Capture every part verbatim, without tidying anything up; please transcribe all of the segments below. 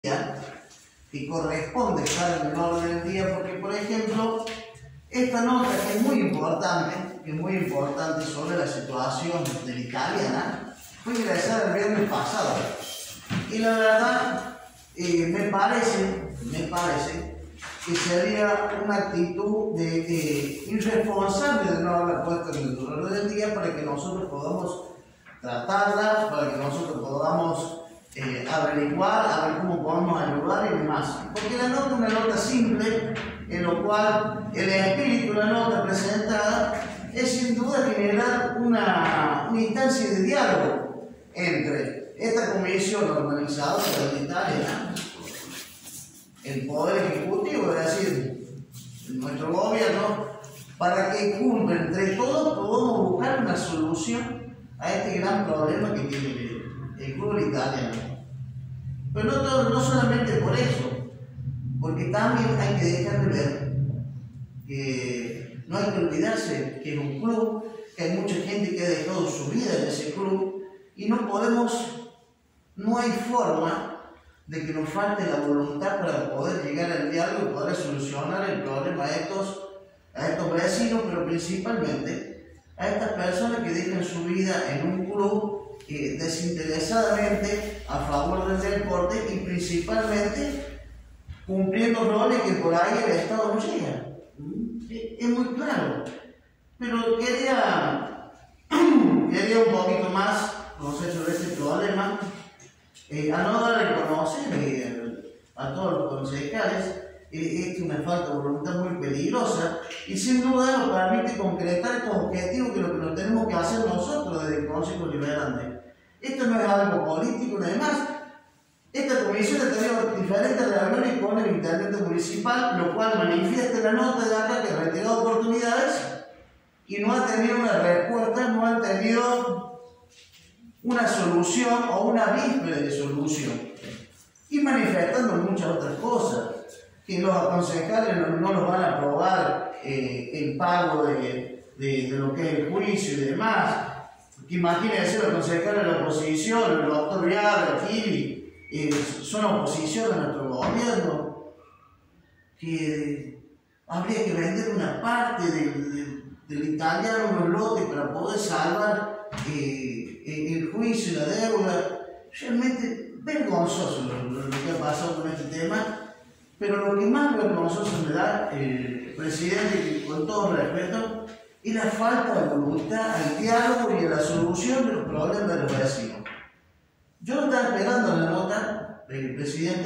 que corresponde estar en el orden del día, porque por ejemplo esta nota que es muy importante, que es muy importante sobre la situación de la italiana, fue ingresada el viernes pasado y la verdad eh, me parece, me parece que sería una actitud de, de irresponsable de no haberla puesto en el orden del día para que nosotros podamos tratarla, para que nosotros podamos Eh, averiguar, a ver cómo podemos ayudar y demás. Porque la nota es una nota simple, en lo cual el espíritu de la nota presentada es sin duda generar una, una instancia de diálogo entre esta comisión organizadora de la italiana, el Poder Ejecutivo, es decir, nuestro gobierno, para que cumpla entre todos podamos buscar una solución a este gran problema que tiene el fútbol italiano. Pero no, todo, no solamente por eso, porque también hay que dejar de ver que no hay que olvidarse que es un club, que hay mucha gente que ha dejado su vida en ese club y no podemos, no hay forma de que nos falte la voluntad para poder llegar al diálogo y poder solucionar el problema a estos, a estos vecinos, pero principalmente a estas personas que dejan su vida en un club Eh, desinteresadamente a favor del deporte y principalmente cumpliendo roles que por ahí el Estado no llega. Es, es muy claro. Pero quería, quería un poquito más conocer sobre este problema, eh, a no dar a conocer eh, a todos los concejales. Eh, es una falta de voluntad muy peligrosa y sin duda nos permite concretar estos objetivos que es lo que nos tenemos que hacer nosotros desde el Consejo Liberante. Esto no es algo político, nada más. Esta comisión ha tenido diferentes reuniones con el intendente municipal, lo cual manifiesta en la nota de acá que ha retirado oportunidades y no ha tenido una respuesta, no ha tenido una solución o una víspera de solución. Y manifestando muchas otras cosas, que los concejales no, no nos van a aprobar eh, el pago de, de, de lo que es el juicio y demás. Que imagínense los concejales de la oposición, el doctor Vial, Kili, eh, son oposición a nuestro gobierno, que habría que vender una parte del, del, del italiano, unos lotes para poder salvar eh, el juicio y la deuda. Realmente vergonzoso lo, lo, lo que ha pasado con este tema. Pero lo que más vergonzoso me da, eh, presidente, con todo respeto, es la falta de voluntad al diálogo y a la solución de los problemas de los vecinos. Yo estaba esperando la nota, eh, presidente,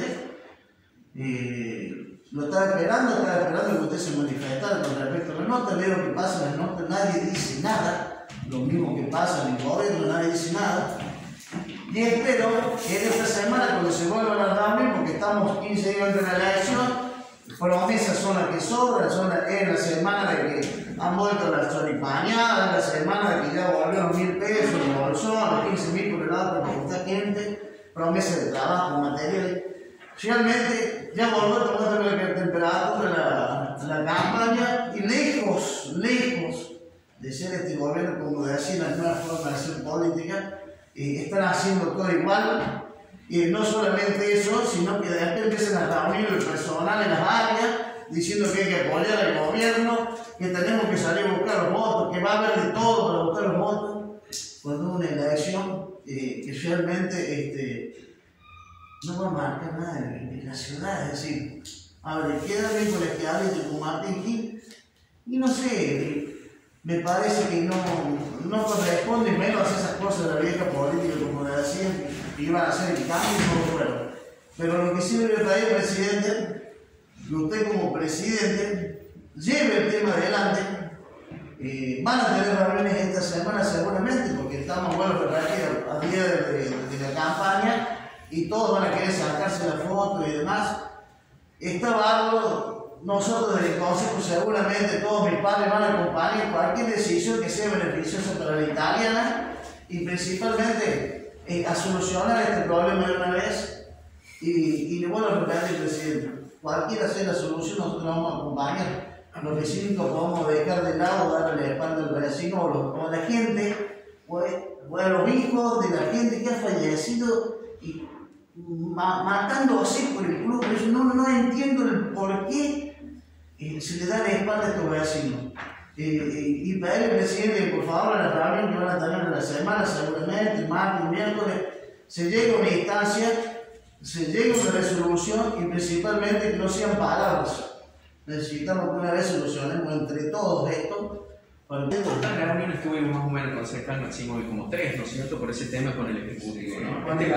eh, lo estaba esperando, estaba esperando que usted se manifestara con respecto a la nota. Veo que pasa las notas, nadie dice nada, lo mismo que pasa en el gobierno, nadie dice nada. Y espero que en esta semana, cuando se vuelvan a reunir, porque estamos quince días antes de la elección, promesas son las que sobran, son la, es la semana de que han vuelto las choripañadas, la semana de que ya volvieron mil pesos, el bolsón, quince mil por el lado para esta gente, promesas de trabajo, material. Realmente ya volvió a tomar la temperatura la, la campaña y lejos, lejos de ser este gobierno, como decía, las nuevas formas de hacer política, Eh, están haciendo todo igual, y no solamente eso, sino que después empiezan a reunir el personal en las áreas, diciendo que hay que apoyar al gobierno, que tenemos que salir a buscar los votos, que va a haber de todo para buscar los votos, cuando una elección eh, que realmente este, no va a marcar nada en, en la ciudad. Es decir, a ver, queda bien por el que hable de Martín Gil, y no sé, me parece que no, no corresponde menos a esas cosas de la vieja política, como le decían, que iban a hacer el cambio y todo bueno. Pero lo que sí debe traer, presidente, que usted como presidente lleve el tema adelante. Eh, van a tener reuniones esta semana seguramente, porque estamos, bueno, preparados a día de, de, de la campaña y todos van a querer sacarse la foto y demás. Está bárbaro. Nosotros desde el Consejo seguramente todos mis padres van a acompañar cualquier decisión que sea beneficiosa para la italiana y principalmente eh, a solucionar este problema de una vez. Y, y le vuelvo a repetir, presidente, cualquiera sea la solución, nosotros vamos a acompañar. A los vecinos no podemos dejar de lado, darle la espalda al vecino o, los, o a la gente, o a, o a los hijos de la gente que ha fallecido y ma matando así por el club. No, no entiendo el por qué eh, se le da la espalda a estos vecinos. Eh, eh, y para el presidente, por favor, a la reunión que van a tener en la semana, seguramente, el martes, miércoles, se llega a una instancia, se llega a una resolución y principalmente que no sean palabras. Necesitamos que una vez solucionemos entre todos esto. Las reuniones tuvimos más o menos con concejal máximo de como tres, ¿no es cierto? Por ese tema con el Ejecutivo, ¿no? Este,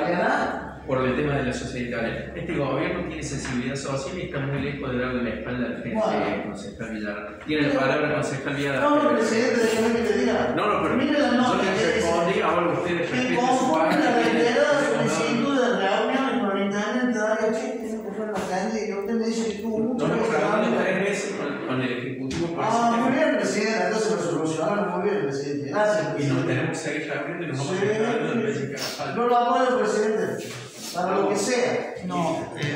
por el tema de la sociedad italiana. Este gobierno tiene sensibilidad social y está muy lejos de darle la espalda a la gente, bueno. Concejal Villar. Tiene la palabra concejal Villar. No, no, presidente, déjame que te diga. No, no, pero mire la nota yo les respondí, ahora ustedes respeten su área. La reiterada solicitud de reuniones con el intendente Dario Che, tiene que fue en la calle y usted me dice que tuvo mucho. No, no, reuniones tres veces con, con el Ejecutivo. Por ah, muy bien, presidente, entonces lo solucionaron muy bien, presidente. Gracias, presidente. Y nos tenemos que seguir reuniendo y nos vamos a quedar de vez en cada. No lo apoyo, presidente. Para lo que sea. No, eh,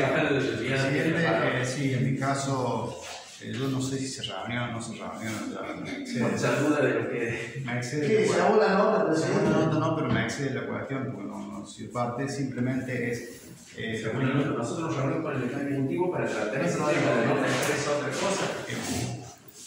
mi, eh, sí, en mi caso, eh, yo no sé si se reunió o no se reunió. Por esa duda de lo que. Me excede. ¿Qué? ¿Se hago la nota, presidente? No, no, no, pero me excede la cuestión, porque no, no soy parte, simplemente es. Eh, nosotros nos reunimos con el Ejecutivo para tratar ese tema de no expresar otra cosa. Eh,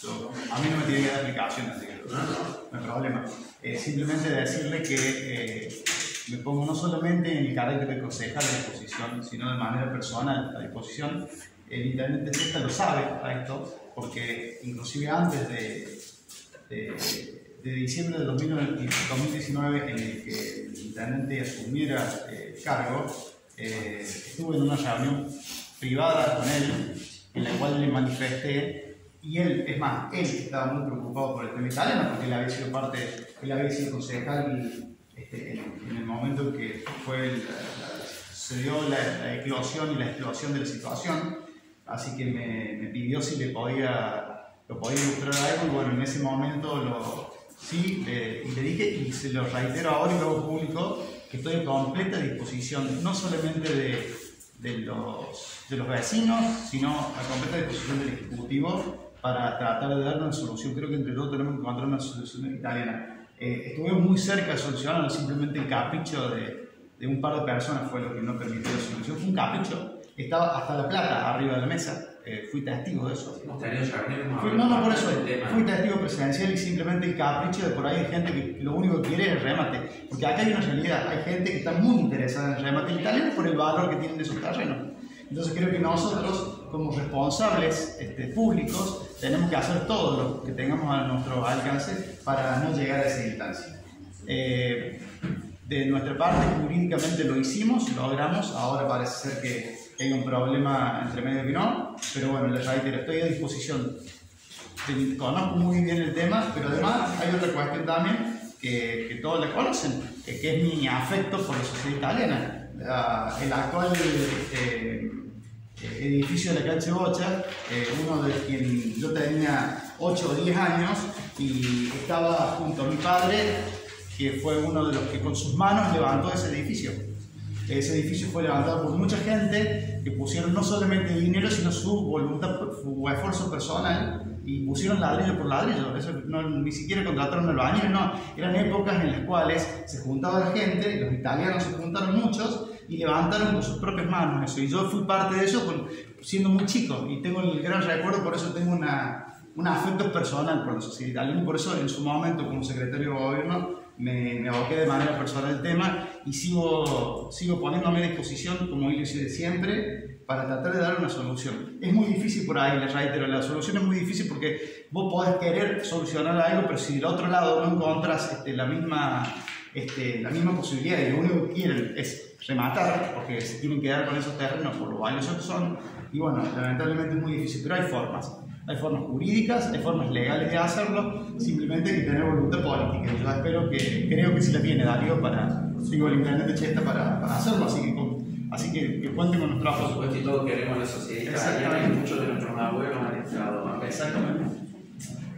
a mí no me tiene que dar explicación, así que no, no, no hay problema. Eh, simplemente decirle que. Eh, me pongo no solamente en el carácter de concejal a disposición, sino de manera personal a disposición. El intendente Chesta lo sabe a esto, porque inclusive antes de, de, de diciembre de dos mil diecinueve, en el que el intendente asumiera el eh, cargo, eh, estuve en una reunión privada con él, en la cual le manifesté, y él, es más, él estaba muy preocupado por el tema italiano, porque él había sido parte, él había sido concejal Este, en, en el momento en que fue el, la, se dio la, la eclosión y la explosión de la situación, así que me, me pidió si le podía, lo podía ilustrar algo, y bueno, en ese momento lo, sí, le, le dije, y se lo reitero ahora y lo hago público, que estoy en completa disposición, no solamente de, de, los, de los vecinos, sino a completa disposición del Ejecutivo para tratar de dar una solución. Creo que entre todos tenemos que encontrar una solución italiana. Eh, estuvimos muy cerca de solucionarlo, simplemente el capricho de, de un par de personas fue lo que no permitió la solución. Fue un capricho, estaba hasta la plata arriba de la mesa, eh, fui testigo de eso. Fui, no, no, por eso, fui testigo presencial y simplemente el capricho de por ahí hay gente que lo único que quiere es el remate. Porque acá hay una realidad, hay gente que está muy interesada en el remate italiano por el valor que tienen de sus terrenos. Entonces creo que nosotros, como responsables este, públicos, tenemos que hacer todo lo que tengamos a nuestro alcance para no llegar a esa instancia. Eh, de nuestra parte, jurídicamente lo hicimos, lo logramos, ahora parece ser que hay un problema entre medio que no, pero bueno, les reitero, estoy a disposición. Conozco muy bien el tema, pero además hay otra cuestión también que, que todos la conocen, que, que es mi afecto por la sociedad italiana. La, el actual eh, edificio de la calle Bocha, eh, uno de quien yo tenía ocho o diez años y estaba junto a mi padre, que fue uno de los que con sus manos levantó ese edificio. Ese edificio fue levantado por mucha gente que pusieron no solamente dinero, sino su voluntad, su esfuerzo personal, y pusieron ladrillo por ladrillo. Eso no, ni siquiera contrataron albañiles, no. Eran épocas en las cuales se juntaba la gente, los italianos se juntaron muchos y levantaron con sus propias manos eso. Y yo fui parte de eso con, siendo muy chico, y tengo el gran recuerdo, por eso tengo una, un afecto personal por la sociedad italiana, y por eso en su momento como secretario de gobierno me, me aboqué de manera personal el tema, y sigo, sigo poniéndome a disposición, como lo hice de siempre, para tratar de dar una solución. Es muy difícil por ahí, les reitero, la solución es muy difícil porque vos podés querer solucionar algo, pero si del otro lado no encontrás este, la, misma, este, la misma posibilidad y lo único que quieren es rematar, porque se tienen que dar con esos terrenos por lo valiosos que son, y bueno, lamentablemente es muy difícil, pero hay formas. Hay formas jurídicas, hay formas legales de hacerlo, simplemente hay que tener voluntad política. Yo espero que, creo que sí la tiene Darío para, digo, el intendente Chesta para, para hacerlo, así que, con, así que, que cuenten con nuestro apoyo. Por supuesto, y todos queremos la sociedad italiana, y muchos de nuestros abuelos han estado. Exactamente.